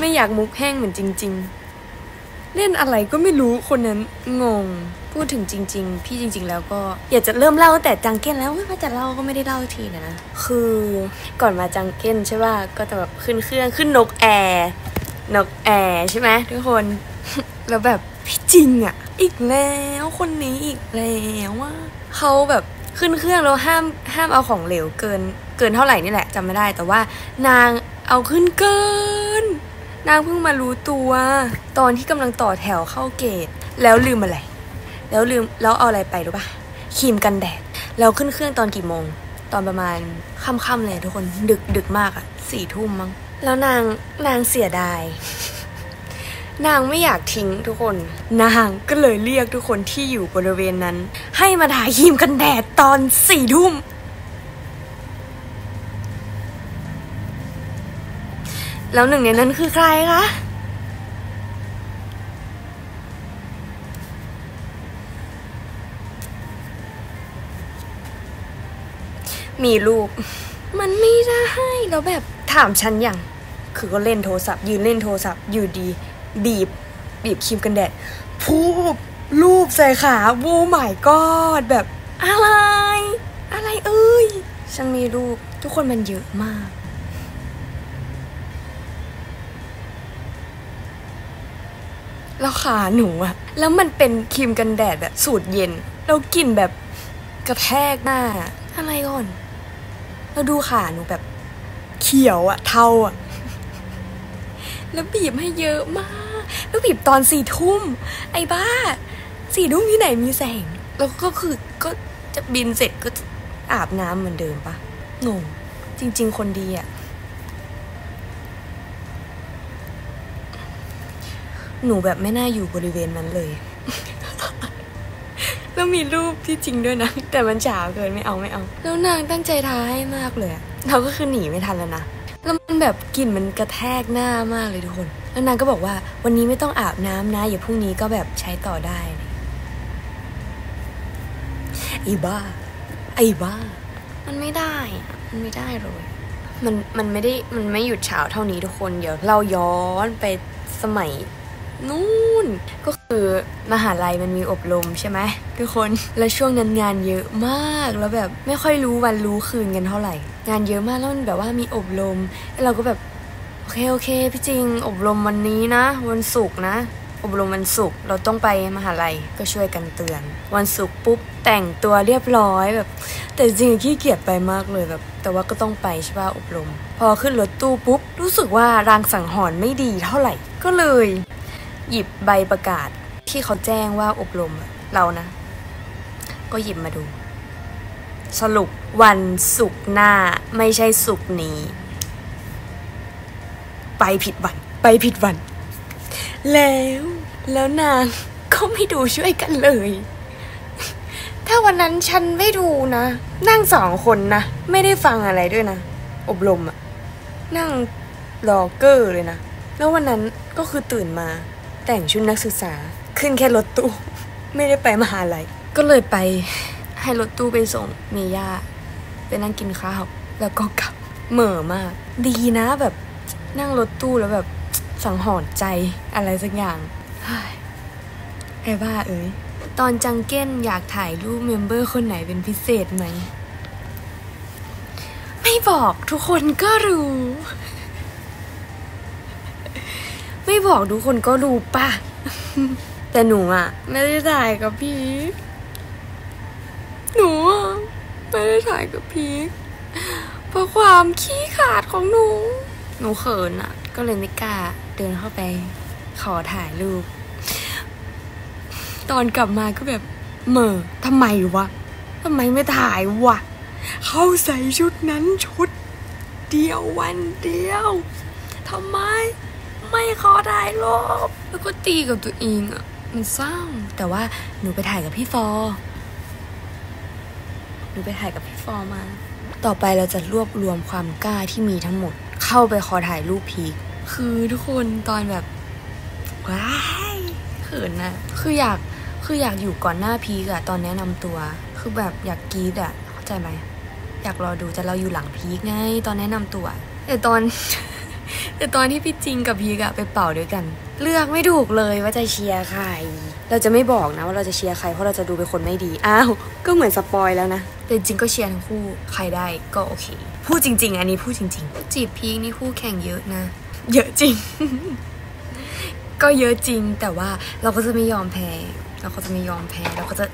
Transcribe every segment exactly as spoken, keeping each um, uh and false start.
ไม่อยากมุกแห้งเหมือนจริงๆเล่นอะไรก็ไม่รู้คนนั้นงงพูดถึงจริงๆพี่จริงๆแล้วก็อยากจะเริ่มเล่าแต่จังเก้นแล้วว่าจะเล่าก็ไม่ได้เล่าทีนะคือก่อนมาจังเก้นใช่ป่ะก็จะแบบขึ้นเครื่องขึ้นนกแอร์นกแอร์ใช่ไหมทุกคน แล้วแบบพี่จริงอ่ะอีกแล้วคนนี้อีกแล้วว่าเขาแบบขึ้นเครื่องแล้วห้ามห้ามเอาของเหลวเกินเกินเท่าไหร่นี่แหละจำไม่ได้แต่ว่านางเอาขึ้นเกินนางเพิ่งมารู้ตัวตอนที่กำลังต่อแถวเข้าเกตแล้วลืมอะไรแล้วลืมแล้วเอาอะไรไปรู้ป่ะครีมกันแดดแล้วขึ้นเครื่องตอนกี่โมงตอนประมาณค่ำๆเลยทุกคนดึกดึกมากอะสี่ทุ่มมั้งแล้วนางนางเสียดายนางไม่อยากทิ้งทุกคนนางก็เลยเรียกทุกคนที่อยู่บริเวณนั้นให้มาทาครีมกันแดดตอนสี่ทุ่มแล้วหนึ่งในนั้นคือใครคะมีลูกมันไม่ได้แล้วแบบถามฉันอย่างคือก็เล่นโทรศัพท์ยืนเล่นโทรศัพท์อยู่ดีบีบบีบครีมกันแดดพูบรูปใส่ขาโว้ my god แบบอะไรอะไรเอ้ยฉันมีลูกทุกคนมันเยอะมากแล้วขาหนูอะแล้วมันเป็นครีมกันแดดแบบสูตรเย็นแล้วกลิ่นแบบกระแทกหน้าอะไรก่อนแล้วดูขาหนูแบบเขียวอะเทาอะแล้วบีบให้เยอะมากแล้วบีบตอนสี่ทุ่มไอ้บ้าสี่ทุ่มที่ไหนมีแสงแล้วก็คือก็จะบินเสร็จก็อาบน้ำเหมือนเดิมปะงงจริงๆคนดีอะหนูแบบไม่น่าอยู่บริเวณนั้นเลย แล้วมีรูปที่จริงด้วยนะแต่มันฉาเกินไม่เอาไม่เอาแล้วนางตั้งใจทาให้มากเลยเราก็คือหนีไม่ทันแล้วนะแล้วมันแบบกลิ่นมันกระแทกหน้ามากเลยทุกคนแล้วนางก็บอกว่าวันนี้ไม่ต้องอาบน้ำนะอย่าพรุ่งนี้ก็แบบใช้ต่อได้ไอ้บ้าไอ้บ้ามันไม่ได้มันไม่ได้เลยมันมันไม่ได้มันไม่หยุดเช้าเท่านี้ทุกคนเดี๋ยวเราย้อนไปสมัยนู่นก็คือมหาลัยมันมีอบรมใช่ไหมทุกคนแล้วช่วงนั้นงานเยอะมากแล้วแบบไม่ค่อยรู้วันรู้คืนกันเท่าไหร่งานเยอะมากแล้วมันแบบว่ามีอบรมแล้วเราก็แบบโอเคโอเคพี่จริงอบรมวันนี้นะวันศุกร์นะอบรมวันศุกร์เราต้องไปมหาลัยก็ช่วยกันเตือนวันศุกร์ปุ๊บแต่งตัวเรียบร้อยแบบแต่จริงขี้เกียจไปมากเลยแบบแต่ว่าก็ต้องไปใช่ป่ะอบรมพอขึ้นรถตู้ปุ๊บรู้สึกว่ารางสังหรณ์ไม่ดีเท่าไหร่ก็เลยหยิบใบประกาศที่เขาแจ้งว่าอบรมเรานะก็หยิบมาดูสรุปวันศุกร์หน้าไม่ใช่ศุกร์นี้ไปผิดวันไปผิดวันแล้วแล้วนางก็ไม่ดูช่วยกันเลยถ้าวันนั้นฉันไม่ดูนะนั่งสองคนนะไม่ได้ฟังอะไรด้วยนะอบรมอะนั่งรอเกอร์เลยนะแล้ววันนั้นก็คือตื่นมาแต่งชุดนักศึกษาขึ้นแค่รถตู้ไม่ได้ไปมหาลัยก็เลยไปให้รถตู้ไปส่งเมย่าไปนั่งกินข้าวแล้วก็กลับเหม่อมากดีนะแบบนั่งรถตู้แล้วแบบสังหรณ์ใจอะไรสักอย่างไอ้บ้าเอ้ยตอนจังเก้นอยากถ่ายรูปเมมเบอร์คนไหนเป็นพิเศษไหมไม่บอกทุกคนก็รู้ไม่บอกทุกคนก็รู้ป่ะแต่หนูอ่ะไม่ได้ถ่ายกับพีคหนูอ่ะไม่ได้ถ่ายกับพีคเพราะความขี้ขาดของหนูหนูเขินอ่ะก็เลยไม่กล้าเดินเข้าไปขอถ่ายรูปตอนกลับมาก็แบบเหม่อทำไมวะทำไมไม่ถ่ายวะเขาใส่ชุดนั้นชุดเดียววันเดียวทำไมไม่ขอถ่ายรูปแล้วก็ตีกับตัวเองอ่ะมันเศร้าแต่ว่าหนูไปถ่ายกับพี่ฟอหนูไปถ่ายกับพี่ฟอมาต่อไปเราจะรวบรวมความกล้าที่มีทั้งหมดเข้าไปขอถ่ายรูปพีคคือทุกคนตอนแบบว้ายเขินนะคืออยากคืออยากอยู่ก่อนหน้าพีคอะตอนแนะนำตัวคือแบบอยากกรี๊ดอะเข้าใจไหมอยากรอดูแต่เราอยู่หลังพีคไงตอนแนะนำตัวแต่ตอนแต่ตอนที่พี่จริงกับพีกอะไปเป่าด้วยกันเลือกไม่ถูกเลยว่าจะเชียร์ใครเราจะไม่บอกนะว่าเราจะเชียร์ใครเพราะเราจะดูเป็นคนไม่ดีอ้าวก็เหมือนสปอยแล้วนะแต่จริงก็เชียร์ทั้งคู่ใครได้ก็โอเคพูดจริงๆอันนี้พูดจริงๆจีบพีกนี่คู่แข่งเยอะนะเยอะจริง ก็เยอะจริงแต่ว่าเราก็จะไม่ยอมแพ้เราก็จะไม่ยอมแพ้เราก็จะ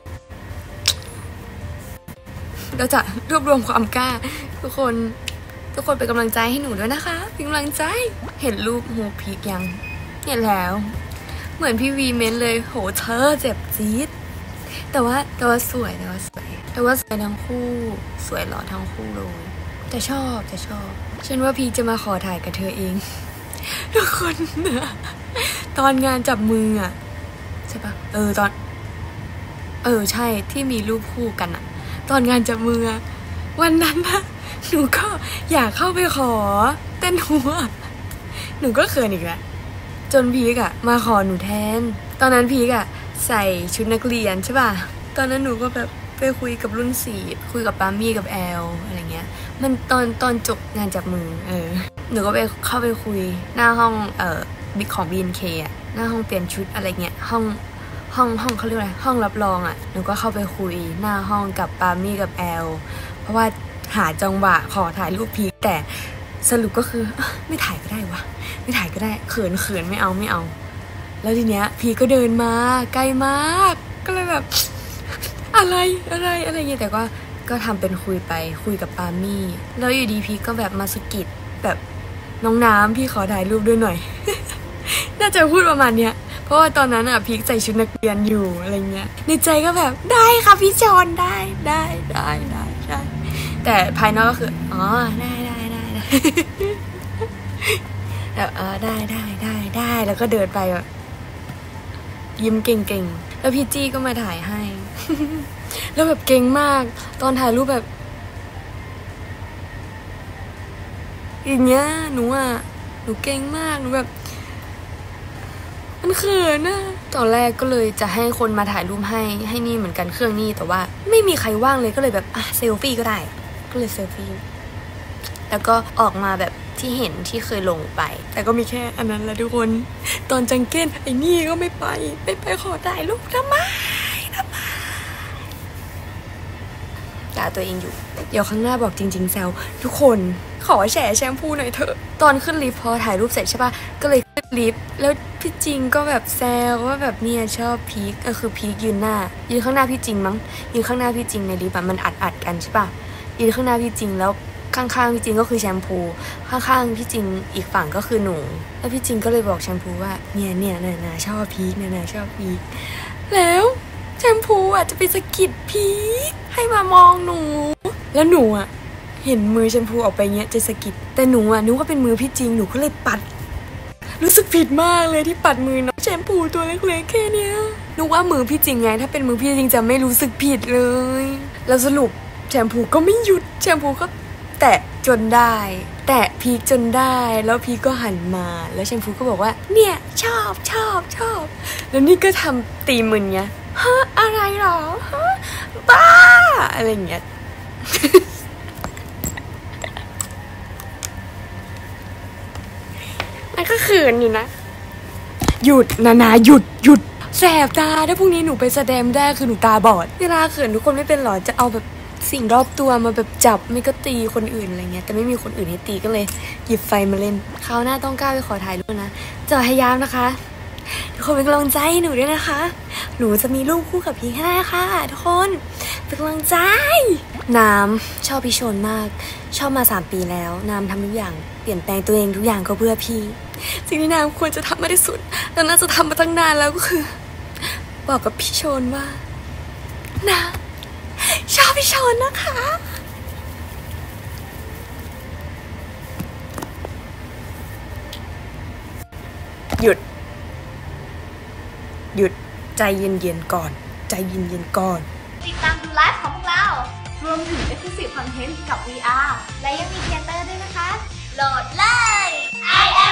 เราจะรวบรวมความกล้าทุกคนทุกคนเป็นกำลังใจให้หนูด้วยนะคะเป็นกำลังใจเห็นรูปหูพีกยังเห็นแล้วเหมือนพี่วีเมนเลยโหเธอเจ็บจี๊ดแต่ว่าแต่ว่าสวยแต่ว่าสวยแต่ว่าสวยทั้งคู่สวยหล่อทั้งคู่เลยจะชอบจะชอบฉันว่าพีกจะมาขอถ่ายกับเธอเองทุกคนนะตอนงานจับมืออ่ะใช่ปะเออตอนเออใช่ที่มีรูปคู่กันอ่ะตอนงานจับมือวันนั้นนะหนูก็อยากเข้าไปขอแต่หนูหนูก็เขินอีกแล้วจนพีกอะมาขอหนูแทนตอนนั้นพีกอะใส่ชุดนักเรียนใช่ป่ะตอนนั้นหนูก็แบบไปคุยกับรุ่นสี่คุยกับปามี่กับแอลอะไรเงี้ยมันตอนตอนจบงานจับมือเออหนูก็ไปเข้าไปคุยหน้าห้องเอ่อบิ๊กของ บี เอ็น เค อะหน้าห้องเปลี่ยนชุดอะไรเงี้ยห้องห้องห้องเขาเรียกอะไรห้องรับรองอะหนูก็เข้าไปคุยหน้าห้องกับปามี่กับแอลเพราะว่าหาจังหวะขอถ่ายรูปพีกแต่สรุปก็คือไม่ถ่ายก็ได้วะไม่ถ่ายก็ได้เขินเขินไม่เอาไม่เอาแล้วทีเนี้ยพีก็เดินมาไกลมากก็เลยแบบอะไรอะไรอะไรเงี้ยแต่ก็ก็ทำเป็นคุยไปคุยกับปามี่แล้วอยู่ดีพีก็แบบมาสะกิดแบบน้องน้ำพี่ขอถ่ายรูปด้วยหน่อย น่าจะพูดประมาณเนี้ยเพราะว่าตอนนั้นอ่ะพีใส่ชุดนักเรียนอยู่อะไรเงี้ยในใจก็แบบได้ค่ะพี่จอนได้ได้ได้ได้ได้แต่ภายนอกก็คืออ๋อได้ได้ได้ได้แบบเออได้ได้ได้ได้แล้วก็เดินไปแบบยิ้มเก่งๆแล้วพี่จี้ก็มาถ่ายให้ แล้วแบบเก่งมากตอนถ่ายรูปแบบอย่างเงี้ยหนูอ่ะหนูเก่งมากหนูแบบมันเขินนะตอนแรกก็เลยจะให้คนมาถ่ายรูปให้ให้นี่เหมือนกันเครื่องนี่แต่ว่าไม่มีใครว่างเลยก็เลยแบบอ่ะเซลฟี่ก็ได้ก็เลยเซลฟี่แล้วก็ออกมาแบบที่เห็นที่เคยลงไปแต่ก็มีแค่อันนั้นแหละทุกคนตอนจังเก้นไอ้นี่ก็ไม่ไปไม่ไปขอถ่ายรูปทำไมทำไมด่าตัวเองอยู่เดี๋ยวข้างหน้าบอกจริงๆแซวทุกคนขอแฉแชมพูหน่อยเถอะตอนขึ้นลิฟต์พอถ่ายรูปเสร็จใช่ปะก็เลยขึ้นลิฟต์แล้วพี่จริงก็แบบแซวว่าแบบเนี่ยชอบพีคก็คือพีคยืนหน้ายืนข้างหน้าพี่จริงมั้งยืนข้างหน้าพี่จริงในลิฟต์มันอัดอัดกันใช่ปะยืนข้างหน้าพี่จริงแล้วข้างๆพี่จริงก็คือแชมพูข้างๆพี่จริงอีกฝั่งก็คือหนูแล้วพี่จริงก็เลยบอกแชมพูว่าเนี่ยเนี่ยน่ะน่ะชอบพีคน่ะน่ะชอบพีคแล้วแชมพูอ่ะจะไปสะกิดพีคให้มามองหนูแล้วหนูอ่ะเห็นมือแชมพูออกไปเงี้ยจะสะกิดแต่หนูอ่ะนึกว่าเป็นมือพี่จริงหนูก็เลยปัดรู้สึกผิดมากเลยที่ปัดมือน้องแชมพูตัวเล็กๆแค่เนี้ยนึกว่ามือพี่จริงไงถ้าเป็นมือพี่จริงจะไม่รู้สึกผิดเลยแล้วสรุปแชมพูก็ไม่หยุดแชมพูก็แตะจนได้แตะพีคจนได้แล้วพีคก็หันมาแล้วแชมพูก็บอกว่าเนี่ยชอบชอบชอบแล้วนี่ก็ทำตีมึนเงี้ยฮะอะไรหรอฮะบ้าอะไรเงี้ย มันก็เขินอยู่นะหยุดนานาหยุดหยุดแสบตาถ้าพรุ่งนี้หนูไปแสดงได้คือหนูตาบอดเวลาเขินทุกคนไม่เป็นหรอจะเอาแบบสิ่งรอบตัวมาแบบจับไม่ก็ตีคนอื่นอะไรเงี้ยแต่ไม่มีคนอื่นให้ตีก็เลยหยิบไฟมาเล่นคราวหน้าต้องกล้าไปขอถ่ายรูปนะจะพยายามนะคะทุกคนเป็นกำลังใจให้หนูด้วยนะคะหนูจะมีรูปคู่กับพี่ให้ได้ค่ะทุกคนเป็นกำลังใจน้ำชอบพี่ชนมากชอบมาสามปีแล้วน้ำทำทุกอย่างเปลี่ยนแปลงตัวเองทุกอย่างก็เพื่อพี่สิ่งที่น้ำควรจะทำมาที่สุดแล้วน่าจะทำมาตั้งนานแล้วก็คือบอกกับพี่ชนว่าน้ำชอบพี่ชนนะคะหยุดหยุดใจเย็นๆก่อนใจเย็นๆก่อนติดตามดูไลฟ์ของพวกเรารวมถึง Exclusive Content กับ วี อาร์ และยังมีเทเตอร์ด้วยนะคะโหลดเลย ไอ แอม